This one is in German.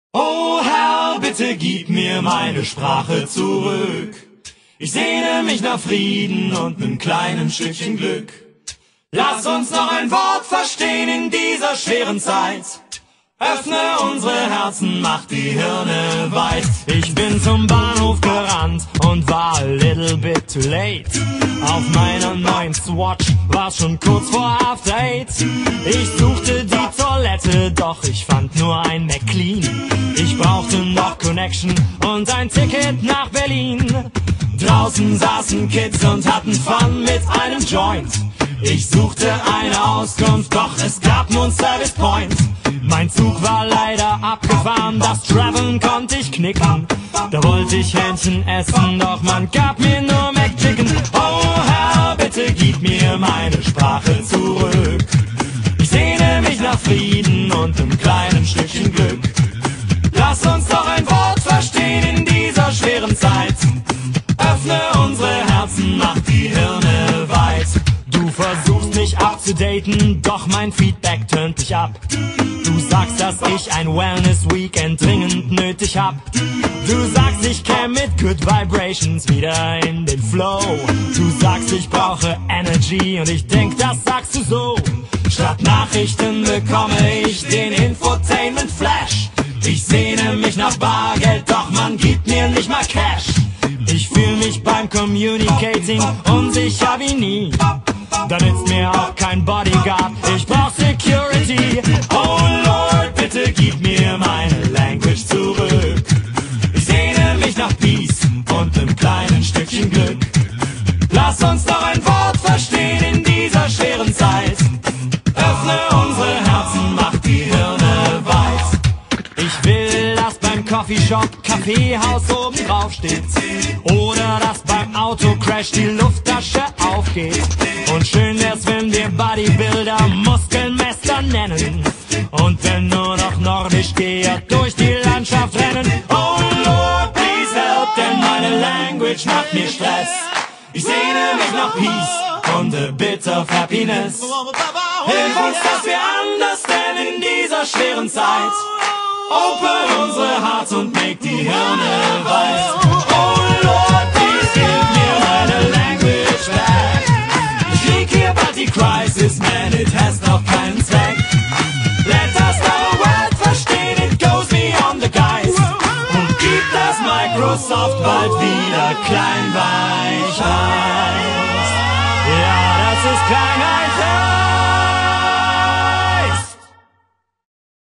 Oh Herr, bitte gib mir meine Sprache zurück. Ich sehne mich nach Frieden und nem kleinen Stückchen Glück. Lass uns noch ein Wort verstehen in dieser schweren Zeit. Öffne unsere Herzen, mach die Hirne weit. Ich bin zum Bahnhof gerannt und war a little bit too late. Auf meiner neuen Swatch war's schon kurz vor After 8. Ich suchte die Toilette, doch ich fand nur ein McLean. Ich brauchte noch Connection und ein Ticket nach Berlin. Draußen saßen Kids und hatten Fun mit einem Joint. Ich suchte eine Auskunft, doch es gab nur einen Service Point. Mein Zug war leider abgefahren, das Traveln konnte ich knicken. Da wollte ich Hähnchen essen, doch man gab mir nur McChicken. Oh Herr, bitte gib mir meine Sprache zurück. Ich sehne mich nach Frieden und einem kleinen Stückchen Glück. Lass uns doch ein Wort verstehen in dieser schweren Zeit. Öffne unsere Herzen, mach die Hirne weit. Du versuchst mich abzudaten, doch mein Feedback tönt dich ab. Du sagst, dass ich ein Wellness-Weekend dringend nötig hab. Du sagst, ich käme mit Good Vibrations wieder in den Flow. Du sagst, ich brauche Energy und ich denk, das sagst du so. Statt Nachrichten bekomme ich den Infotainment-Flash. Ich sehne mich nach Bargeld, doch man gibt mir nicht mal Cash. Ich fühl mich beim Communicating unsicher wie nie. Da nützt mir auch kein Bodyguard, ich brauch Security. Oh Lord, bitte gib mir meine Language zurück. Ich sehne mich nach Peace und nem kleinen Stückchen Glück. Lass uns doch ein Wort verstehen in dieser schweren Zeit. Öffne unsere Herzen, mach die Hirne weit. Ich will, dass beim Coffeeshop Kaffeehaus oben drauf steht. Oder dass beim Autocrash die Lufttasche aufgeht. Und schön wär's, wenn wir Bodybuilder Muskelmesser nennen. Und wenn nur noch Nordischgeher durch die Landschaft rennen. Oh Lord, please help, denn meine Language macht mir Stress. Ich sehne mich nach Peace und a bit of Happiness. Hilf uns, dass wir understand in dieser schweren Zeit. Open unsere Hearts und make die Hirne weit. Oh Lord, please give mir meine Language back. Ich krieg hier bald die Crisis, man, it has noch keinen Zweck. Let us our world verstehen, it goes beyond the guise. Und gibt das Microsoft bald wieder klein weich heiß. Ja, das ist Kleinheit.